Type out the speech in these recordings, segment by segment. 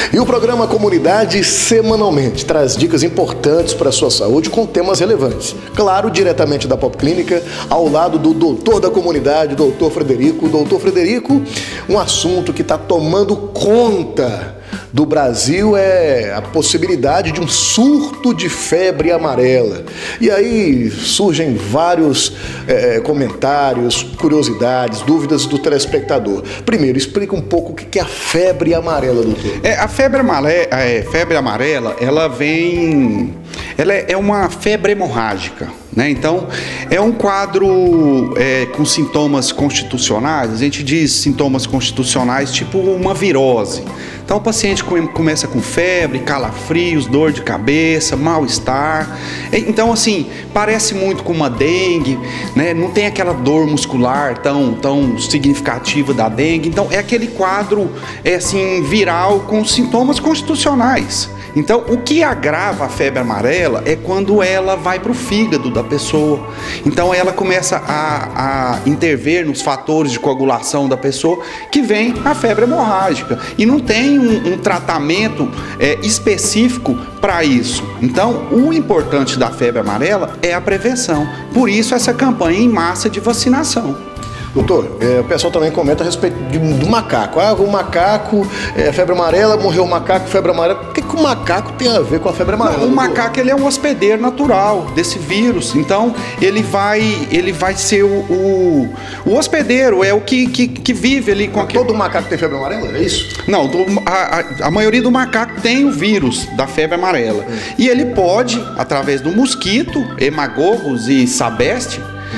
E o programa Comunidade semanalmente traz dicas importantes para a sua saúde com temas relevantes. Claro, diretamente da Pop Clínica, ao lado do doutor da comunidade, doutor Frederico. Doutor Frederico, um assunto que está tomando conta do Brasil é a possibilidade de um surto de febre amarela. E aí surgem vários comentários, curiosidades, dúvidas do telespectador. Primeiro, explica um pouco o que é a febre amarela, doutor. A febre amarela, ela é uma febre hemorrágica, né? Então, é um quadro com sintomas constitucionais. A gente diz sintomas constitucionais tipo uma virose. Então, o paciente começa com febre, calafrios, dor de cabeça, mal-estar. Então, assim, parece muito com uma dengue, né? Não tem aquela dor muscular tão significativa da dengue. Então, é aquele quadro assim, viral com sintomas constitucionais. Então, o que agrava a febre amarela é quando ela vai para o fígado da pessoa. Então, ela começa a intervir nos fatores de coagulação da pessoa, que vem a febre hemorrágica. E não tem um tratamento específico para isso. Então, o importante da febre amarela é a prevenção. Por isso, essa campanha em massa de vacinação. Doutor, o pessoal também comenta a respeito do macaco. O macaco, febre amarela, morreu o macaco, febre amarela. O que o macaco tem a ver com a febre amarela? Não, o macaco, ele é um hospedeiro natural desse vírus. Então, ele vai ser o hospedeiro, é o que vive ali com aquele... Todo macaco tem febre amarela, é isso? Não, a maioria do macaco tem o vírus da febre amarela. E ele pode, através do mosquito, hemagogos e sabeste,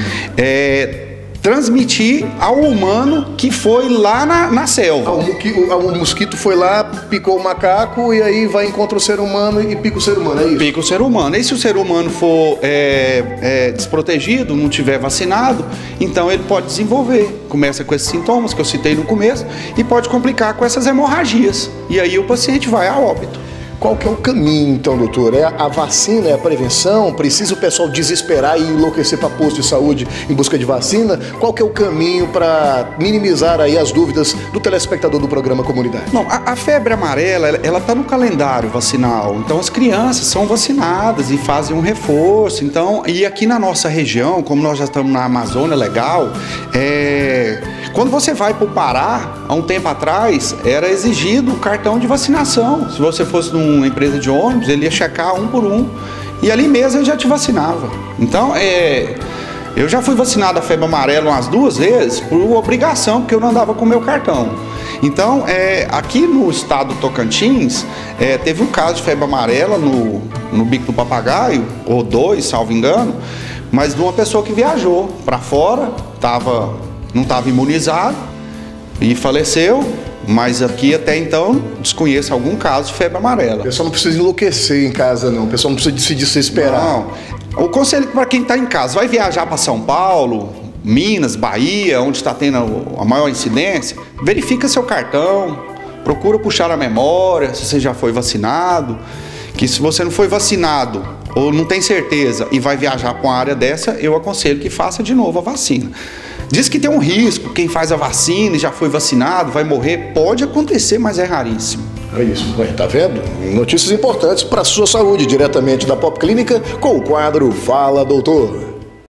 transmitir ao humano que foi lá na selva. O mosquito foi lá, picou o macaco e aí vai encontra o ser humano e pica o ser humano, é isso? Pica o ser humano. E se o ser humano for desprotegido, não tiver vacinado, então ele pode desenvolver. Começa com esses sintomas que eu citei no começo e pode complicar com essas hemorragias. E aí o paciente vai a óbito. Qual que é o caminho, então, doutor? É a vacina, é a prevenção? Precisa o pessoal desesperar e enlouquecer para posto de saúde em busca de vacina? Qual que é o caminho para minimizar aí as dúvidas do telespectador do programa Comunidade? Não, a febre amarela, ela está no calendário vacinal. Então, as crianças são vacinadas e fazem um reforço. Então, e aqui na nossa região, como nós já estamos na Amazônia legal, quando você vai para o Pará, há um tempo atrás, era exigido o cartão de vacinação. Se você fosse numa empresa de ônibus, ele ia checar um por um. E ali mesmo ele já te vacinava. Então, eu já fui vacinado a febre amarela umas 2 vezes por obrigação, porque eu não andava com o meu cartão. Então, aqui no estado do Tocantins, teve um caso de febre amarela no Bico do Papagaio, ou 2, salvo engano, mas de uma pessoa que viajou para fora, não estava imunizado e faleceu, mas aqui até então desconheço algum caso de febre amarela. O pessoal não precisa enlouquecer em casa, não. O pessoal não precisa se desesperar. Não. O conselho para quem está em casa, vai viajar para São Paulo, Minas, Bahia, onde está tendo a maior incidência, verifica seu cartão, procura puxar a memória se você já foi vacinado, que se você não foi vacinado ou não tem certeza e vai viajar para uma área dessa, eu aconselho que faça de novo a vacina. Diz que tem um risco, quem faz a vacina e já foi vacinado vai morrer, pode acontecer, mas é raríssimo. É isso, tá vendo? Notícias importantes para a sua saúde, diretamente da Pop Clínica, com o quadro Fala Doutor.